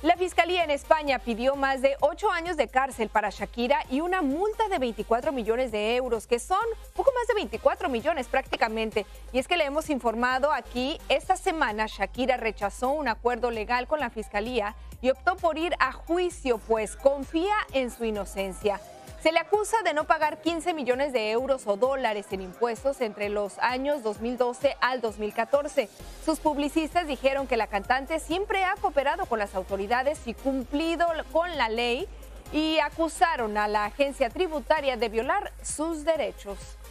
La Fiscalía en España pidió más de 8 años de cárcel para Shakira y una multa de 24 millones de euros, que son poco más de 24 millones prácticamente. Y es que le hemos informado aquí, esta semana Shakira rechazó un acuerdo legal con la Fiscalía y optó por ir a juicio, pues confía en su inocencia. Se le acusa de no pagar 15 millones de euros o dólares en impuestos entre los años 2012 al 2014. Sus publicistas dijeron que la cantante siempre ha cooperado con las autoridades y cumplido con la ley y acusaron a la agencia tributaria de violar sus derechos.